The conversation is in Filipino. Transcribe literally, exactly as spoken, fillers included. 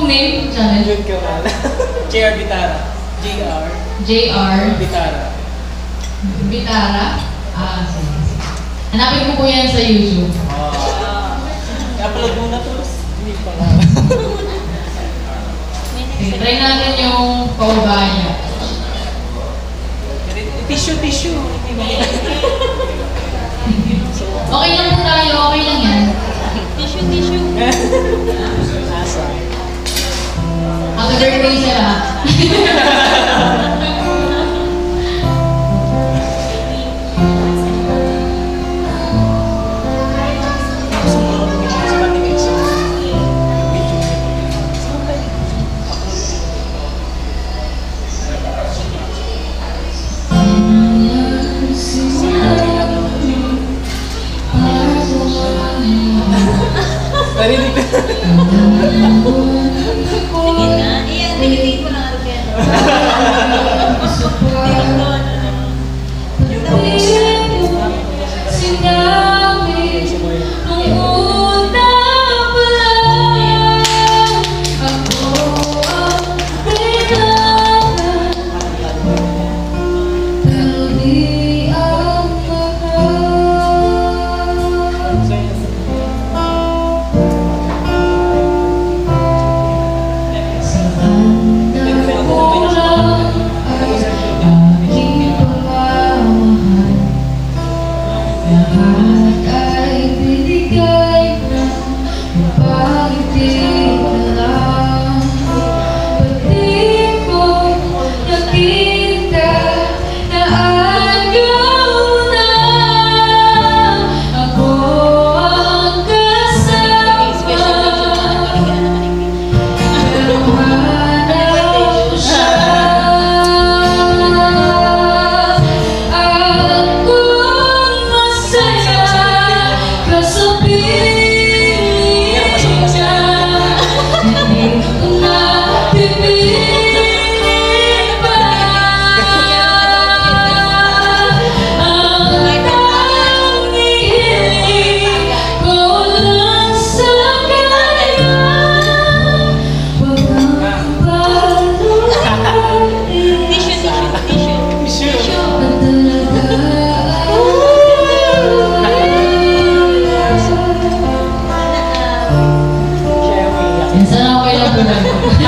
Full name? Channel? Jun Kamal. J R Bitara. J R. J R. Bitara. Bitara? Ah, sige. Hanapin ko po yan sa YouTube. Ah. I-upload muna to. Hindi pa nga. Okay, try natin yung PAUBAYA. Tissue, tissue. Okay lang po tayo, okay lang yan. Tissue, tissue. Asa. Happy birthday sa lahat. Narinig ka. Tingin na. Iyan, tingin ko lang ako yan. Tingin doon. Yung tapos. Sinabi nung una pa lang ako ang kailangan, pero di ang lahat ay binigay na pag-ibig na lang. Pati ko nakita na ayaw na ako ang kasama, pero hanaw siya. Sana okay lang po lang.